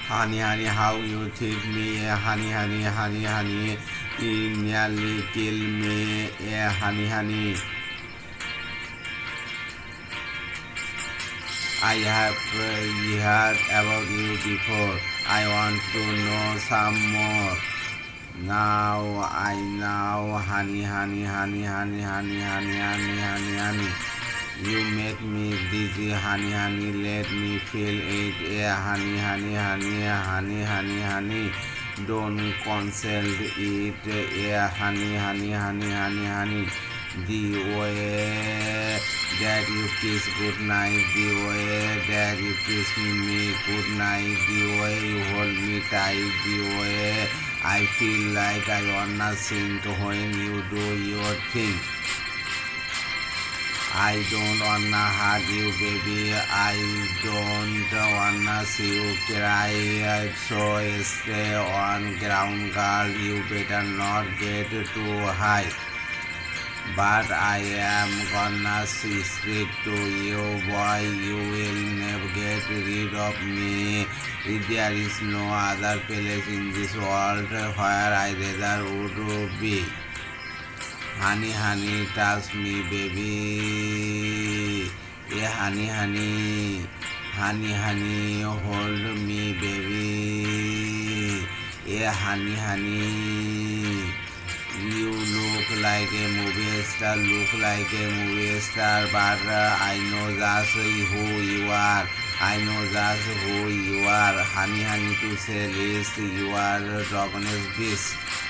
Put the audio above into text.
Honey, honey, how you treat me, honey, honey, honey, honey, you nearly kill me, honey, honey. I have heard about you before. I want to know some more. Now I know, honey, honey, honey, honey, honey, honey, honey, honey, honey. You make me dizzy, honey, honey, let me feel it, honey, honey, honey, honey, honey, honey. Don't consult it, honey, honey, honey, honey, honey. The way that you kiss good night, the way that you kiss me good night, the way you hold me tight, the way I feel like I wanna sing when you do your thing. I don't wanna hurt you, baby. I don't wanna see you cry. So stay on ground, girl. You better not get too high. But I am gonna see straight to you, boy. You will never get rid of me. There is no other place in this world where I rather would be. Honey, honey, touch me, baby. Yeah, honey, honey. Honey, honey, hold me, baby. Yeah, honey, honey. You look like a movie star, but I know just who you are. I know just who you are. Honey, honey, to say least, you are a doggone beast.